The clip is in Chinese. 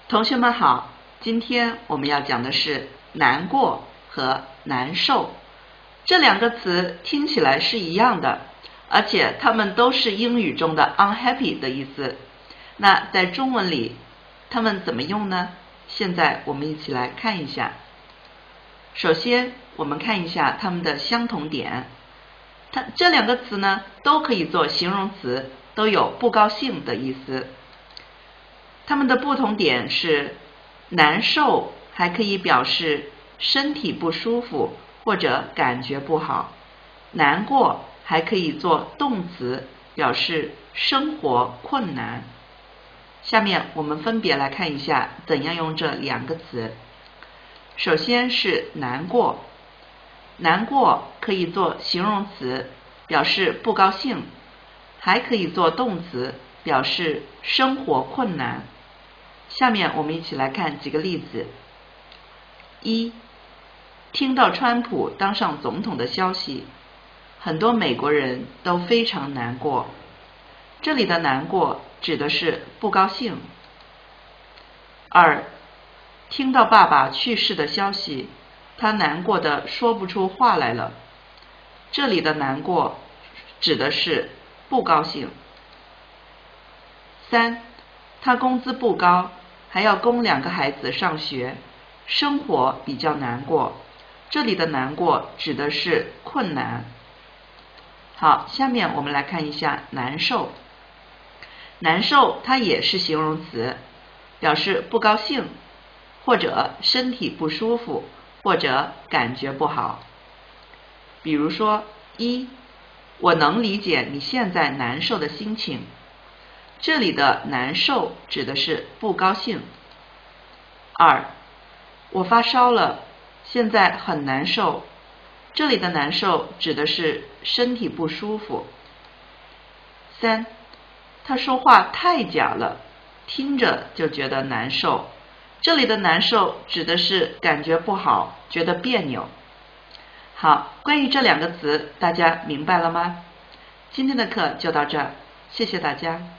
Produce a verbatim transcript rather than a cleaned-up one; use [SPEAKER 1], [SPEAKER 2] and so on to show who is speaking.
[SPEAKER 1] 同学们好，今天我们要讲的是难过和难受。这两个词听起来是一样的，而且它们都是英语中的 unhappy 的意思。那在中文里，它们怎么用呢？现在我们一起来看一下。首先，我们看一下它们的相同点。它这两个词呢，都可以做形容词，都有不高兴的意思。它们的不同点是，难受还可以表示身体不舒服或者感觉不好，难过还可以做动词，表示生活困难。下面我们分别来看一下怎样用这两个词。首先是难过，难过可以做形容词，表示不高兴，还可以做动词，表示生活困难。下面我们一起来看几个例子。一，听到川普当上总统的消息，很多美国人都非常难过。这里的难过指的是不高兴。二，听到爸爸去世的消息，他难过的说不出话来了。这里的难过指的是不高兴。三，他工资不高，还要供两个孩子上学，生活比较难过。这里的难过指的是困难。好，下面我们来看一下难受。难受它也是形容词，表示不高兴，或者身体不舒服，或者感觉不好。比如说，一，我能理解你现在难受的心情。这里的难受指的是不高兴。二，我发烧了，现在很难受。这里的难受指的是身体不舒服。三，他说话太假了，听着就觉得难受。这里的难受指的是感觉不好，觉得别扭。好，关于这两个词，大家明白了吗？今天的课就到这儿，谢谢大家。